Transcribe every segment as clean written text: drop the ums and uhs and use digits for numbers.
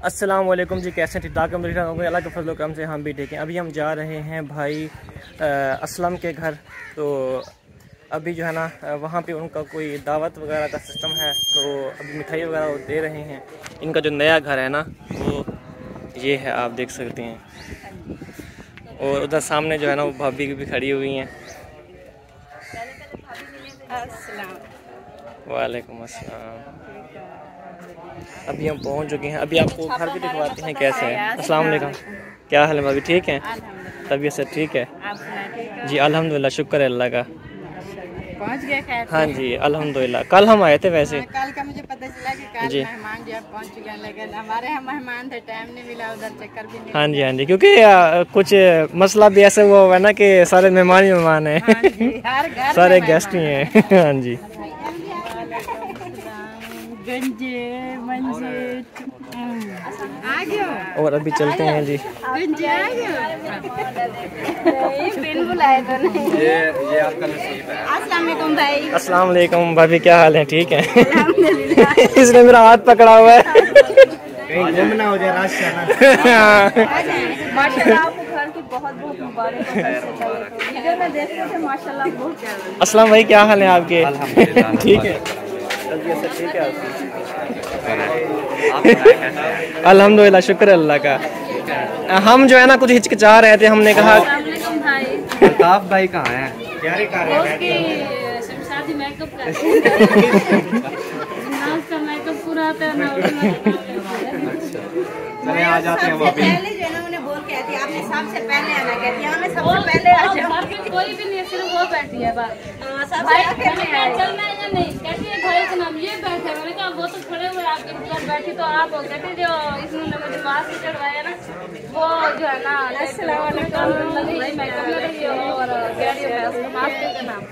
अस्सलाम वालेकुम जी, कैसे ठीक ठाक होंगे? अल्लाह के फजल करम से हम भी ठीक हैं। अभी हम जा रहे हैं भाई असलम के घर। तो अभी जो है ना वहाँ पे उनका कोई दावत वगैरह का सिस्टम है, तो अभी मिठाई वगैरह वो दे रहे हैं। इनका जो नया घर है ना वो ये है, आप देख सकते हैं। और उधर सामने जो है ना वो भाभी भी खड़ी हुई हैं। वालेकुम अस्सलाम। अभी हम पहुंच चुके हैं। अभी आपको घर भी दिखवाते हैं कैसे है। अस्सलाम वालेकुम, क्या हाल है भाभी? ठीक है, तबीयत से ठीक है जी? अल्हम्दुलिल्लाह, शुक्र है अल्लाह का। पहुंच गए खैर? हाँ जी अल्हम्दुलिल्लाह। कल हम आए थे वैसे। कल का मुझे पता चला कि कल मेहमान जो पहुंच चुके हैं, लेकिन हमारे यहाँ मेहमान थे, टाइम नहीं मिला, उधर चक्कर भी नहीं। हाँ जी हाँ जी, क्योंकि कुछ मसला भी ऐसे वो है ना कि सारे मेहमान ही मेहमान हैं। हाँ सारे गेस्ट ही हैं। हाँ जी। और अभी चलते हैं जी। ये आपका नसीब है। अस्सलाम वालेकुम भाई। अस्सलाम वालेकुम भाभी, क्या हाल है? ठीक है। इसने मेरा हाथ पकड़ा हुआ है। घूमना हो जाए माशाल्लाह, आपको घर की बहुत बहुत मुबारक हो। माशाल्लाह बहुत ज्यादा। अस्सलाम भाई, क्या हाल है आपके? ठीक है, ठीक है। अल्हम्दुलिल्लाह, शुक्र अल्लाह का। हम जो है ना कुछ हिचकिचा रहे थे, हमने कहा अल्ताफ भाई कहाँ हैं? तैयारी कर रहे हैं। शादी मेकअप का मेकअप पूरा आता है ना। चले आ जाते हैं वो भी। पहले जो है ना उन्हें बोल के आती है, आपने सबसे पहले आना कहती है, हमें सबसे पहले आ जाओ। कोई भी नहीं, सिर्फ वो बैठी है बस। सबसे आगे चलना है या नहीं? कहती है भाई का नाम ये बैठे। मैंने कहा वो तो खड़े हुए आपके ऊपर बैठी, तो आप हो कहते जो इसने मुझे बात से चढ़वाया ना, वो जो है ना अस्सलाम वालेकुम भाई मेकअप में रही और कह रही है उसका मास्टर का नाम।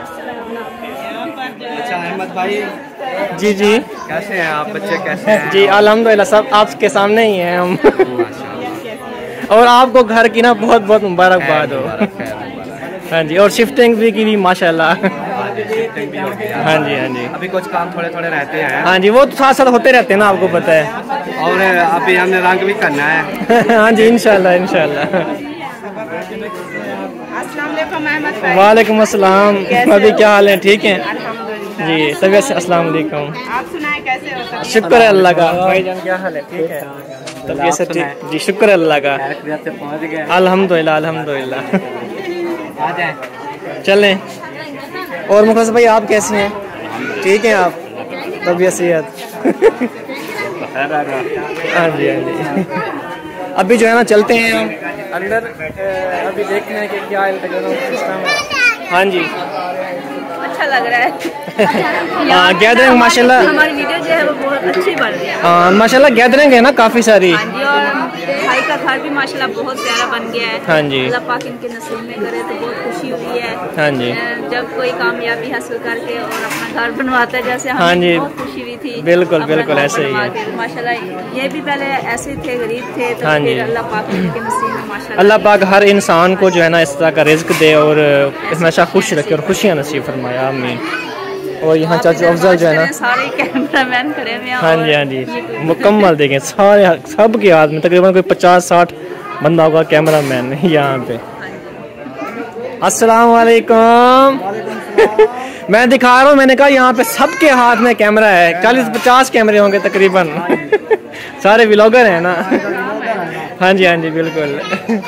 अच्छा अहमद भाई जी जी, कैसे हैं आप? बच्चे कैसे हैं? जी अल्हम्दुलिल्लाह, सब आपके सामने ही हैं हम। और आपको घर की ना बहुत बहुत मुबारकबाद हो। हाँ जी, और शिफ्टिंग भी की भी माशाल्लाह। हाँ जी हाँ जी। अभी कुछ काम थोड़े थोड़े रहते हैं। हाँ जी, वो तो साथ साथ होते रहते हैं ना, आपको पता है। और अभी हमने रंग भी करना है। हाँ जी, इंशाल्लाह इंशाल्लाह। वालेकुम अस्सलाम भाभी, क्या हाल है? ठीक है जी, तबीयत से। अस्सलाम वालेकुम। आप सुनाए कैसे हो? शुक्र है अल्लाह का। भाईजान क्या हाल है? ठीक है, तबीयत से ठीक जी, शुक्र है अल्लाह का। पहुँच गए। अल्हम्दुलिल्लाह अल्हम्दुलिल्लाह। आ जाए चलें। और मुखलिस भाई, आप कैसे हैं? ठीक हैं आप? तबीयत सेहत? हाँ जी हाँ जी। अभी जो है ना चलते हैं हम अंदर। अभी देखते हैं कि क्या सिस्टम है। हाँ जी, अच्छा लग रहा है। हाँ, गैदरिंग माशाल्लाह हमारी वीडियो जो है वो बहुत अच्छी बन रही है। हाँ माशाल्लाह, गैदरिंग है ना काफ़ी सारी। हाँ जी, और भाई का घर भी माशाल्लाह बहुत प्यारा बन गया है। हाँ जी, अल्लाह पाक इनके नसीब में करे तो बहुत खुशी हुई है। हाँ जी, जब कोई कामयाबी हासिल करके और अपना घर बनवाता है, जैसे हाँ हमें जी, बहुत खुशी हुई थी। बिल्कुल अपना बिल्कुल घर ऐसे ही बनवा है। के माशाल्लाह, ये भी पहले ऐसे थे, गरीब थे, तो हाँ फिर जी, अल्लाह पाक इनके नसीब में माशाल्लाह अल्लाह पाक हर इंसान को जो है ना इस तरह का रिज्क दे और हमेशा खुश रखे और खुशियाँ नसीब फरमाया, आमीन। और यहाँ चाचू अफजल जो है ना, सारे कैमरामैन खड़े हुए हैं। हाँ जी हाँ जी, मुकम्मल देखें सारे, सब के हाथ में तकरीबन कोई 50-60 बंदा होगा कैमरा मैन यहाँ पे। अस्सलाम वालेकुम। मैं दिखा रहा हूँ, मैंने कहा यहाँ पे सबके हाथ में कैमरा है। 40-50 कैमरे होंगे तकरीबन। सारे व्लॉगर हैं ना। हाँ जी हाँ जी, बिल्कुल।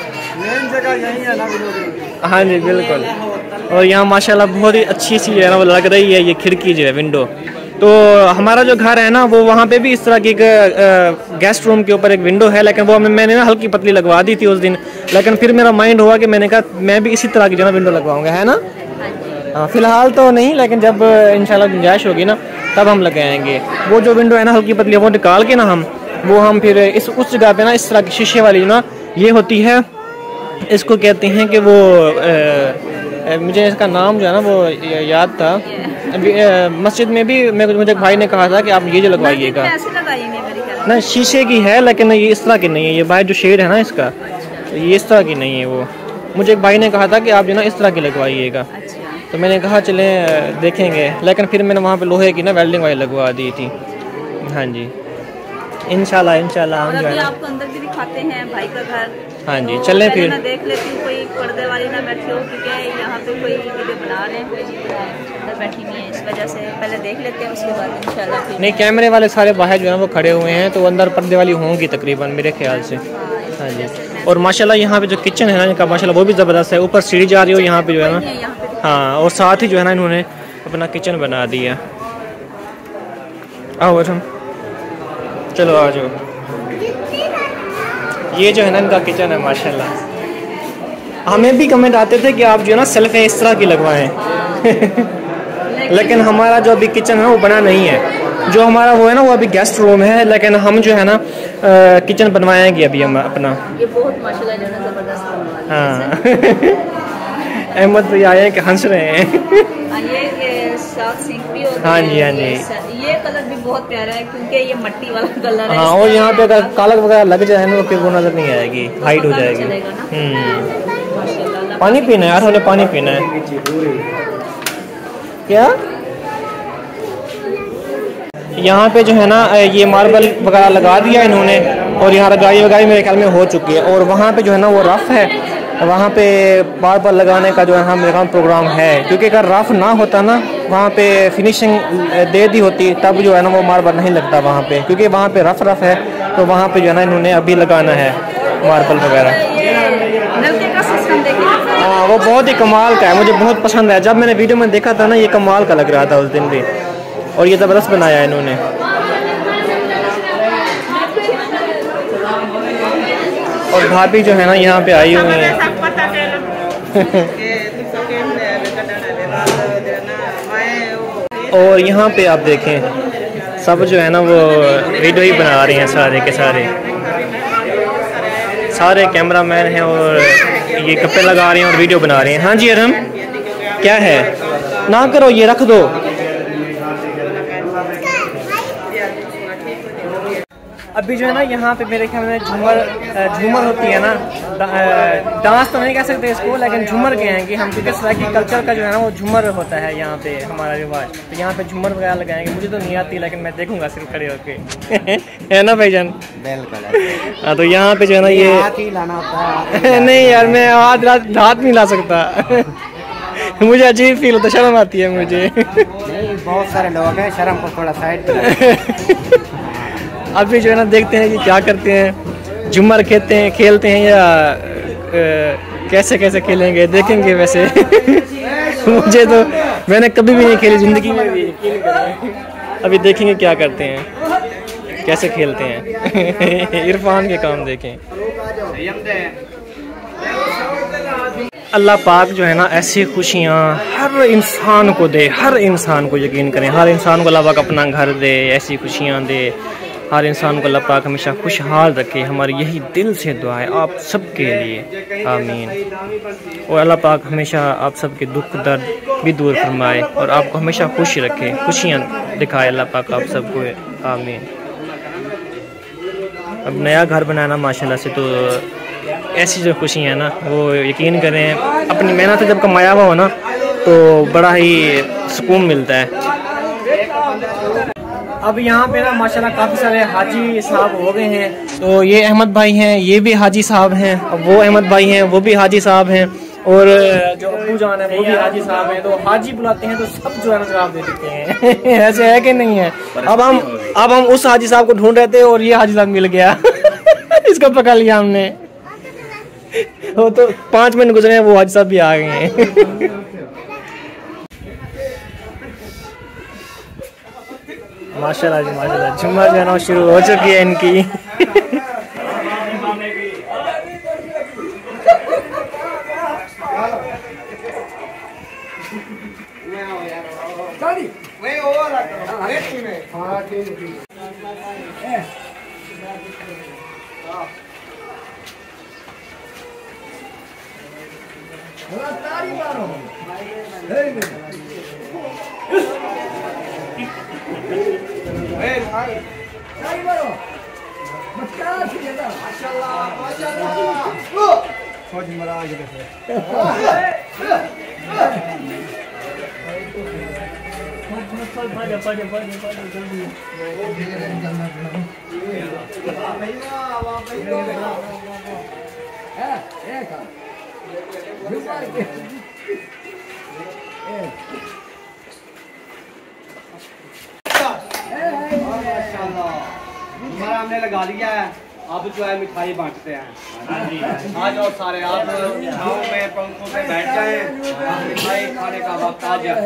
हाँ जी बिल्कुल। और यहाँ माशाल्लाह बहुत ही अच्छी सी जो है ना वो लग रही है ये खिड़की जो है, विंडो। तो हमारा जो घर है ना वो वहाँ पे भी इस तरह की एक गेस्ट रूम के ऊपर एक विंडो है, लेकिन वो मैंने ना हल्की पतली लगवा दी थी उस दिन। लेकिन फिर मेरा माइंड हुआ कि मैंने कहा मैं भी इसी तरह की जो है ना विंडो लगवाऊंगा, है ना। हाँ फिलहाल तो नहीं, लेकिन जब इंशाल्लाह गुंजाइश होगी ना तब हम लगाएंगे। वो जो विंडो है ना हल्की पतली, वो निकाल के ना हम फिर उस जगह पे ना इस तरह की शीशे वाली ना ये होती है, इसको कहते हैं कि वो मुझे इसका नाम जो है ना वो याद था। अभी मस्जिद में भी मुझे भाई ने कहा था कि आप ये जो लगवाइएगा ना, शीशे की है लेकिन ये इस तरह की नहीं है। ये भाई जो शेड है ना इसका, ये इस तरह की नहीं है। वो मुझे एक भाई ने कहा था कि आप जो ना इस तरह की लगवाइएगा। तो मैंने कहा चलें देखेंगे, लेकिन फिर मैंने वहाँ पे लोहे की ना वेल्डिंग वाली लगवा दी थी। हाँ जी, इंशाल्लाह इंशाल्लाह हम जो है ना आपको अंदर भी दिखाते हैं भाई का घर। हाँ जी, चलें फिर। मैं देख लेती हूँ कोई पर्दे वाली ना बैठी हो, क्योंकि यहाँ पे कोई वीडियो बना रहे हैं, कोई नहीं बना रहे, अंदर बैठी नहीं है, इस वजह से पहले देख लेते हैं, उसके बाद इंशाल्लाह फिर। नहीं, कैमरे वाले सारे बाहर जो है ना वो खड़े हुए हैं, तो अंदर पर्दे वाली होंगी तकरीबन मेरे ख्याल से। हाँ जी, और माशाल्लाह यहाँ पे जो किचन है ना इनका माशाल्लाह वो भी ज़बरदस्त है। ऊपर सीढ़ी जा रही हो यहाँ पे जो है ना, हाँ, और साथ ही जो है ना इन्होंने अपना किचन बना दिया। आओ हम चलो आ जाओ। ये जो है ना इनका किचन है माशाल्लाह। हमें भी कमेंट आते थे कि आप जो है ना सेल्फें इस तरह की लगवाएं लेकिन हमारा जो अभी किचन है वो बना नहीं है। जो हमारा वो है ना वो अभी गेस्ट रूम है, लेकिन हम जो है ना किचन बनवाएंगे अभी हम अपना। ये बहुत माशाल्लाह जो है ना ज़बरदस्त। हाँ अहमद भाई आए हैं कि हंस रहे हैं। ये साथ सिंक भी होता है। हाँ जी हाँ जी, ये कलर भी बहुत प्यारा है क्योंकि ये मट्टी वाला कलर है। हाँ, और यहाँ पे अगर कालक वगैरह लग जाए ना तो फिर वो नजर नहीं आएगी, हाइड हो जाएगी। पानी पीना है यार, हमें पानी पीना है। क्या यहाँ पे जो है ना ये मार्बल वगैरह लगा दिया इन्होंने, और यहाँ रगाई वगाई मेरे ख्याल में हो चुकी है। और वहाँ पे जो है ना वो रफ़ है, वहाँ पे मार्बल लगाने का जो है मेरे ख्याल प्रोग्राम है, क्योंकि अगर रफ़ ना होता ना वहाँ पे फिनिशिंग दे दी होती तब जो है ना वो मार्बल नहीं लगता वहाँ पे, क्योंकि वहाँ पे रफ़ है, तो वहाँ पे जो है ना इन्होंने अभी लगाना है मार्बल वगैरह। हाँ, वो बहुत ही कमाल का है, मुझे बहुत पसंद है। जब मैंने वीडियो में देखा था ना ये कमाल का लग रहा था उस दिन भी, और ये ज़बरदस्त बनाया इन्होंने। और भाभी जो है ना यहाँ पे आई हुई हैं। और यहाँ पे आप देखें सब जो है ना वो वीडियो ही बना रहे हैं, सारे के सारे कैमरामैन हैं और ये कपड़े लगा रहे हैं और वीडियो बना रहे हैं। हाँ जी अरहम, क्या है? ना करो, ये रख दो। अभी जो है ना यहाँ पे मेरे ख्याल में झूमर होती है ना, डांस तो नहीं कह सकते इसको, लेकिन झूमर कहेंगे हम, क्योंकि सराइकी कल्चर का जो है ना वो झूमर होता है यहाँ पे हमारा रिवाज। तो यहाँ पे झूमर वगैरह लगाएंगे, मुझे तो नहीं आती लेकिन मैं देखूंगा सिर्फ खड़े होके है ना भाईजान? बिल्कुल। हाँ, तो यहाँ पे जो है ना ये हाथ ही लाना होता है। नहीं यार, मैं हाथ नहीं ला सकता मुझे अजीब फील होता, शर्म आती है मुझे। नहीं, बहुत सारे लोग हैं, शर्म को थोड़ा साइड अभी जो है ना देखते हैं कि क्या करते हैं, झूमर खेलते हैं या कैसे खेलेंगे, देखेंगे। वैसे मुझे तो मैंने कभी भी नहीं खेली ज़िंदगी में भी, अभी देखेंगे क्या करते हैं, कैसे खेलते हैं। इरफान के काम देखें। अल्लाह पाक जो है ना ऐसी खुशियाँ हर इंसान को दे, हर इंसान को, यकीन करें हर इंसान को अल्लाह पाक अपना घर दे, ऐसी खुशियाँ दे, हर इंसान को अल्लाह पाक हमेशा खुशहाल रखे। हमारी यही दिल से दुआ है आप सबके लिए, आमीन। और अल्लाह पाक हमेशा आप सबके दुख दर्द भी दूर फरमाए और आपको हमेशा खुश रखे, खुशियाँ दिखाए अल्लाह पाक आप सबको, आमीन। अब नया घर बनाना माशाल्लाह से, तो ऐसी जो खुशी है ना वो यकीन करें अपनी मेहनत से जब कमाया हुआ हो ना तो बड़ा ही सुकून मिलता है। अब यहाँ पे ना माशाल्लाह काफ़ी सारे हाजी साहब हो गए हैं। तो ये अहमद भाई हैं, ये भी हाजी साहब हैं, अब वो अहमद भाई हैं, वो भी हाजी साहब हैं, और जो अब्बू जान है वो भी हाजी साहब हैं। तो हाजी बुलाते हैं तो सब जो है ना जवाब दे देते हैं ऐसे है कि नहीं है? अब हम उस हाजी साहब को ढूंढ रहे थे और ये हाजी साहब मिल गया इसको पकड़ लिया हमने। वो तो 5 मिनट गुजरे हैं, वो हाजी साहब भी आ गए हैं माशाल्लाह जी माशाल्लाह, झुम्मर जो है ना शुरू हो चुकी है इनकी हमारा हमने लगा लिया है, अब जो है मिठाई बांटते हैं। आ जाओ सारे, आप छाँव में पंखों पे बैठ जाए, मिठाई खाने का वक्त आ जाए।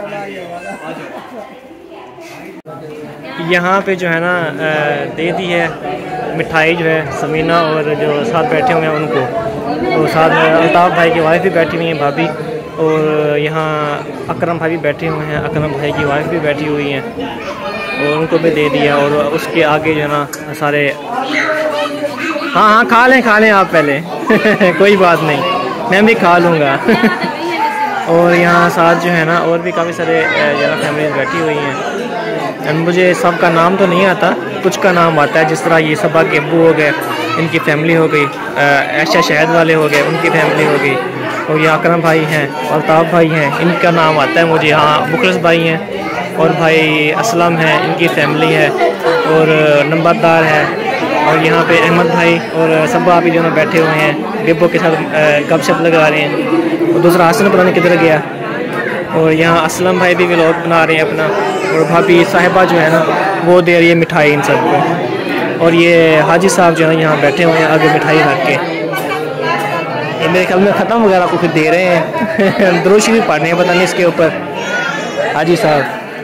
यहाँ पे जो है ना दे दी है मिठाई जो है समीना और जो साथ बैठे हुए हैं उनको, और साथ में अल्ताफ़ भाई की वाइफ भी बैठी हुई है भाभी, और यहाँ अकरम भाई भी बैठे हुए हैं, अकरम भाई की वाइफ भी बैठी हुई हैं और उनको भी दे दिया। और उसके आगे जो है ना सारे, हाँ हाँ खा लें आप पहले कोई बात नहीं, मैं भी खा लूँगा और यहाँ साथ जो है ना और भी काफ़ी सारे जो है फैमिलीज बैठी हुई हैं। मुझे सब का नाम तो नहीं आता, कुछ का नाम आता है, जिस तरह ये सबा के अब्बू हो गए, इनकी फैमिली हो गई, ऐशा शहद वाले हो गए, उनकी फैमिली हो गई, और ये अकरम भाई हैं, अल्ताफ़ भाई हैं, इनका नाम आता है मुझे। हाँ मुखलिस भाई हैं और भाई असलम है, इनकी फैमिली है, और नंबरदार है, और यहाँ पे अहमद भाई और सब आप जो बैठे हुए हैं डिब्बों के साथ गपशप लगा रहे हैं। और दूसरा हसन पता नहीं किधर गया, और यहाँ असलम भाई भी व्लॉग बना रहे हैं अपना, और भाभी साहिबा जो है ना वो दे रही है मिठाई इन सबको, और ये हाजी साहब जो है यहाँ बैठे हुए हैं आगे मिठाई रख के। ये मेरे ख्याल में ख़त्म वगैरह को फिर दे रहे हैं दरूद भी पढ़ रहे हैं, पता नहीं इसके ऊपर हाजी साहब।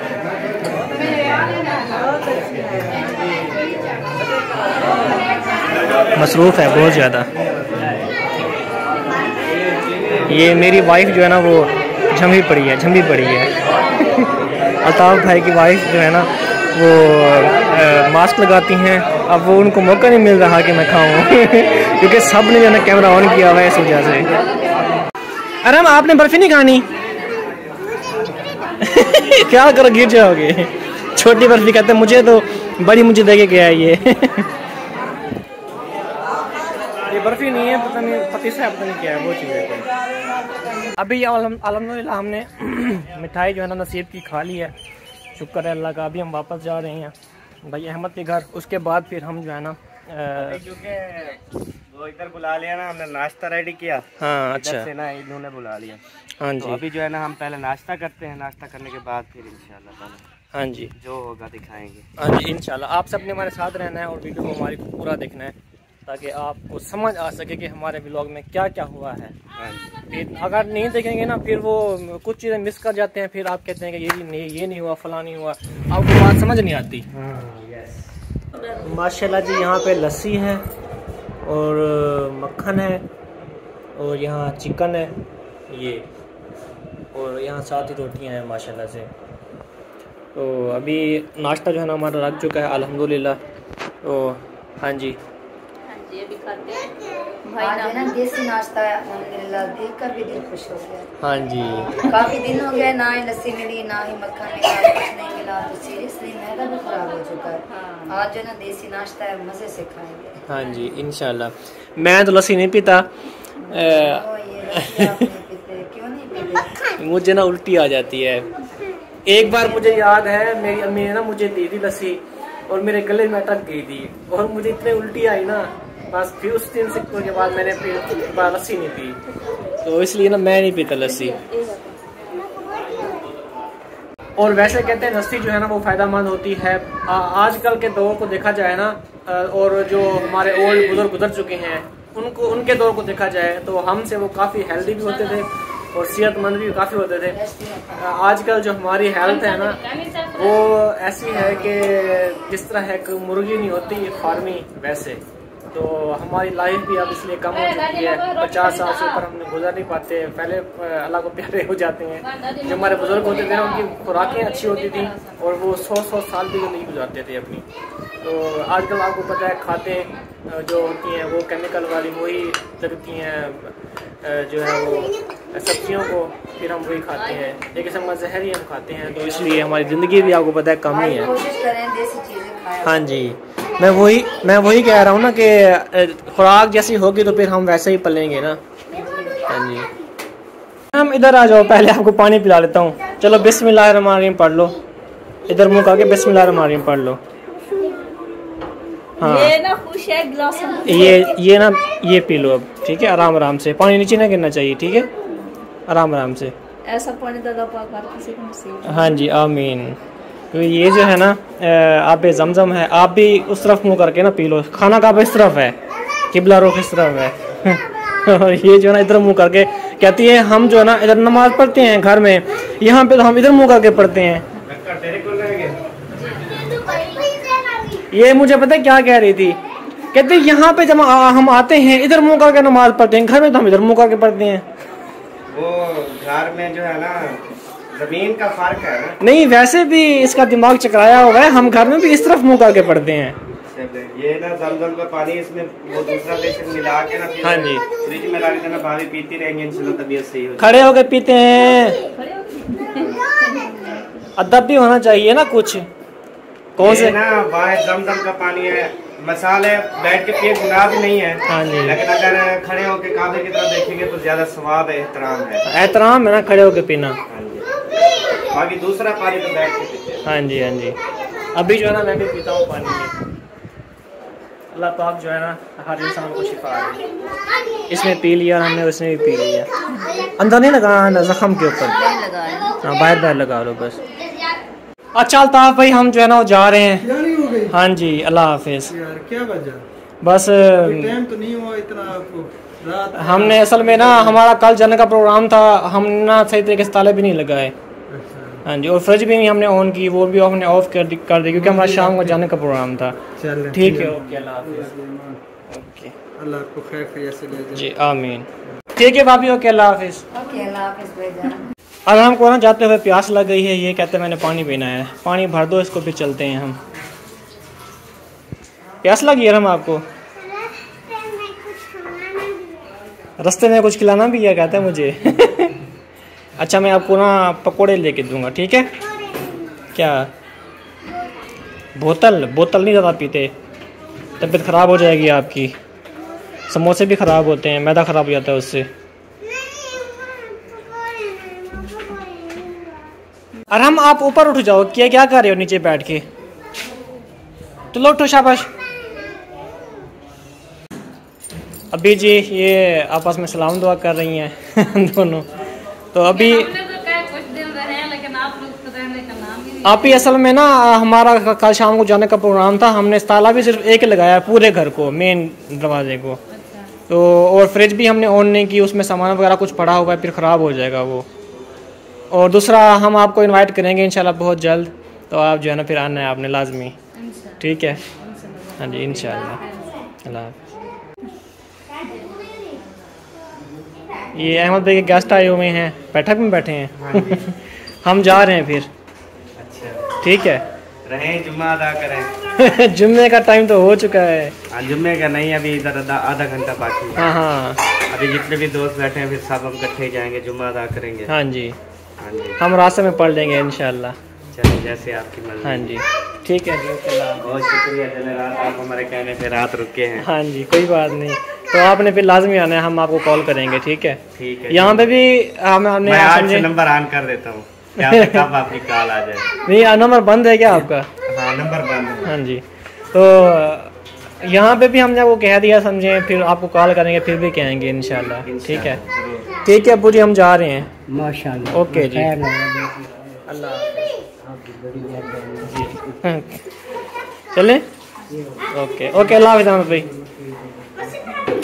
मसरूफ़ है बहुत ज़्यादा। ये मेरी वाइफ जो है ना वो झम्बी पड़ी है अल्ताफ़ भाई की वाइफ जो है ना वो मास्क लगाती हैं, अब वो उनको मौका नहीं मिल रहा कि मैं खाऊं क्योंकि सब ने जो है ना कैमरा ऑन किया हुआ है इस वजह से। अरे आपने बर्फ़ी नहीं खानी क्या करो गिर जाओगे, छोटी बर्फ़ी कहते हैं मुझे, तो बड़ी मुझे दे के गया है ये बर्फ़ी नहीं है, पता नहीं पतीसा पता नहीं क्या है वो चीज़ है। अभी अल्हम्दुलिल्लाह हमने मिठाई जो है ना नसीब की खा ली है, शुक्र है अल्लाह का। अभी हम वापस जा रहे हैं भाई अहमद के घर, उसके बाद फिर हम जो है ना क्योंकि वो इधर बुला लिया ना, हमने नाश्ता रेडी किया। हाँ अच्छा से ना इन्होंने बुला लिया। हाँ जी तो अभी जो है ना हम पहले नाश्ता करते हैं, नाश्ता करने के बाद फिर इंशाल्लाह हाँ जी जो होगा दिखाएंगे। हाँ जी इंशाल्लाह आप सबने हमारे साथ रहना है और वीडियो को हमारी पूरा देखना है ताकि आपको समझ आ सके कि हमारे व्लॉग में क्या क्या हुआ है। फिर अगर नहीं देखेंगे ना फिर वो कुछ चीज़ें मिस कर जाते हैं, फिर आप कहते हैं कि ये नहीं हुआ फला नहीं हुआ, आपको बात समझ नहीं आती। माशाल्लाह जी यहाँ पे लस्सी है और मक्खन है और यहाँ चिकन है ये, और यहाँ साथ ही रोटियाँ हैं माशाल्लाह से। तो अभी नाश्ता जो है ना हमारा लग चुका है अल्हम्दुलिल्लाह। तो हाँ जी अभी खाते हैं भाई ना देसी नाश्ता अल्हम्दुलिल्लाह देख कर भी दिल खुश हो गया। हाँ जी काफी दिन हो गए ना ही लस्सी मिली ना ही मक्खन मिला, कुछ नहीं मिला, तो सीरियसली मैदा भी खराब हो चुका है। आज जो ना देसी नाश्ता है मजे से खाएंगे। हाँ जी इंशाल्लाह। मैं तो लस्सी नहीं पीता, क्यों नहीं पीते? मुझे ना उल्टी आ जाती है। एक बार मुझे याद है मेरी अम्मी ने ना मुझे दी थी लस्सी और मेरे गले में अटक गई थी और मुझे इतनी उल्टी आई ना, बस फिर उस दिन से के बाद मैंने फिर लस्सी नहीं पी, तो इसलिए ना मैं नहीं पीता लस्सी। और वैसे कहते हैं लस्सी जो है ना वो फायदेमंद होती है। आजकल के दौर को देखा जाए ना, और जो हमारे ओल्ड बुजुर्ग गुजर चुके हैं उनके दौर को देखा जाए तो हमसे वो काफ़ी हेल्दी भी होते थे और सेहतमंद भी काफ़ी होते थे। आजकल जो हमारी हेल्थ है ना वो ऐसी है कि जिस तरह एक मुर्गी नहीं होती फार्मी, वैसे तो हमारी लाइफ भी अब इसलिए कम हो चुकी है। 50 साल से ऊपर हम गुजर नहीं पाते, पहले अल्लाह को प्यारे हो जाते हैं। जो हमारे बुजुर्ग होते थे ना उनकी खुराकें अच्छी होती थी और वो 100 साल भी नहीं गुजारते थे अपनी। तो आजकल आपको पता है खाते जो होती हैं वो केमिकल वाली वही लगती हैं, जो है वो सब्जियों को फिर हम वही खाते हैं, एक किस्म का जहर ही हम खाते हैं, तो इसलिए हमारी ज़िंदगी भी आपको पता है कम ही है। कोशिश करें देसी चीजें खाएं। हाँ जी मैं वही कह रहा हूँ ना कि खुराक जैसी होगी तो फिर हम वैसे ही पलेंगे ना। हाँ जी हम इधर आ जाओ, पहले आपको पानी पिला लेता हूँ। चलो बिस्मिल्लाहिर्रहमानिर्रहीम पढ़ लो, इधर मुँह करके बिस्मिल्लाहिर्रहमानिर्रहीम पढ़ लो। हाँ ये ना खुश है गिलास ये ना ये पी लो अब, ठीक है। आराम आराम से, पानी नीचे ना गिरना चाहिए, ठीक है। आराम आराम से, ऐसा पानी दादा पाक हर किसी को नसीब। हाँ जी आमीन। तो ये जो है ना आप जमजम है, आप भी उस तरफ मुँह करके ना पी लो। खाना का इस तरफ है, किबला रुख इस तरफ है। और ये जो है ना इधर मुँह करके कहती है हम जो है ना इधर नमाज पढ़ते हैं घर में, यहाँ पे तो हम इधर मुँह करके पढ़ते हैं। ये मुझे पता है क्या कह रही थी, कहते यहाँ पे जब हम आते हैं इधर मुँह करके नमाज पढ़ते हैं, घर में तो हम इधर मुँह करके पढ़ते हैं। वो घर में जो है ना जमीन का फर्क है ना। नहीं वैसे भी इसका दिमाग चकराया हुआ है, हम घर में भी इस तरफ मुँह करके पढ़ते हैं। ये ना जमजम का पानी इसमें वो दूसरा बेसन मिला के ना, हाँ जी, फ्रिज में लगा देना, भाभी पीती रहेंगे, इंशाल्लाह तबीयत सही हो। खड़े होके पीते हैं, अदब भी होना चाहिए ना कुछ। कौन से ना वाह जमजम का पानी है, मसाले बैठ के पिए गुनाह भी नहीं है। हाँ जी, लेकिन अगर खड़े होके काबे की तरफ देखेंगे तो ज्यादा सवाब है, एहतराम है। एहतराम है ना खड़े होके पीना। हाँ जी, बाकी दूसरा पानी तो बैठ के पीते हैं। हाँ जी हाँ जी, अभी जो है ना मैं भी पीता हूँ पानी में। अल्लाह पाक जो है ना हर इंसान को शिफा दे। इसने पी लिया, हमने उसने भी पी लिया। अंदर नहीं लगा जख्म के ऊपर, हाँ बाहर बाहर लगा लो बस। अच्छा अल्ताफ भाई हम जो है ना वो जा रहे हैं। हाँ जी अल्लाह हाफिज। क्या वजह? बस टाइम तो नहीं हुआ इतना आपको रात। हमने असल में ना हमारा कल जाने का प्रोग्राम था, हम ना सही तरीके से ताले भी नहीं लगाए। हाँ जी, और फ्रिज भी नहीं हमने ऑन की, वो भी हमने ऑफ कर दी क्योंकि हमारा शाम को जाने का प्रोग्राम था। ठीक है, ओके अल्लाह हाफिज। ओके अल्लाह आपको खैर खैरियत से ले जाए। जी आमीन। ठीक है भाभी, ओके अल्लाह हाफिज। ओके अल्लाह हाफिज भाईजान। अब हमको ना जाते हुए प्यास लग गई है, ये कहते हैं मैंने पानी पीना है। पानी भर दो इसको, फिर चलते हैं हम। प्यास लगी है हम आपको, रास्ते में कुछ खिलाना भी है कहते हैं मुझे। अच्छा मैं आपको ना पकोड़े लेके दूंगा, ठीक है। क्या बोतल नहीं ज़्यादा पीते, तबीयत ख़राब हो जाएगी आपकी। समोसे भी ख़राब होते हैं, मैदा ख़राब हो जाता है उससे। और हम आप ऊपर उठ जाओ, क्या कर रहे हो नीचे बैठ के? तो लो उठो, शाबाश। अभी जी ये आपस में सलाम दुआ कर रही हैं दोनों। तो अभी कुछ दिन रहे हैं, लेकिन आप लोग तो रहने का नाम ही नहीं। आप ही असल में ना हमारा कल शाम को जाने का प्रोग्राम था, हमने ताला भी सिर्फ एक लगाया पूरे घर को, मेन दरवाजे को। तो और फ्रिज भी हमने ऑन नहीं की, उसमें सामान वगैरह कुछ पड़ा हुआ है, फिर ख़राब हो जाएगा वो। और दूसरा हम आपको इनवाइट करेंगे इंशाल्लाह बहुत जल्द, तो आप जो है ना फिर आना है आपने लाजमी, ठीक है। हाँ जी इंशाल्लाह। अल्लाह हाफ़िज़। ये अहमद भाई के गेस्ट आए हुए हैं, बैठक में बैठे हैं। हम जा रहे हैं फिर। अच्छा ठीक है, रहें, जुम्मा अदा करें। जुम्मे का टाइम तो हो चुका है। हाँ जुम्मे का नहीं, अभी इधर आधा घंटा बाकी है। हाँ हाँ, अभी जितने भी दोस्त बैठे हैं फिर सब हम इकट्ठे जाएंगे, जुम्मा अदा करेंगे। हाँ जी, हाँ जी, हम रास्ते में पढ़ लेंगे इंशाल्लाह। चलिए जैसे आपकी मर्जी। हाँ जी ठीक है जी, बहुत शुक्रिया, चले रात आप हमारे कहने पे रात रुके हैं। हाँ जी कोई बात नहीं, तो आपने फिर लाजमी आना है, हम आपको कॉल करेंगे, ठीक है। ठीक है, यहाँ पे भी हमने मैं आज से नंबर ऑन कर देता हूँ, क्या पता कब आपकी कॉल आ जाए। नहीं नंबर बंद है क्या आपका? हाँ नंबर बंद है। हाँ जी, तो यहाँ पे भी हमने वो कह दिया समझे, फिर आपको कॉल करेंगे, फिर भी कहेंगे इंशाल्लाह, ठीक है। ठीक है अब्बू जी, हम जा रहे हैं। माशाल्लाह, ओके जी, अल्लाह चले। ओके ओके, अल्लाह हाफ़िज़ भाई।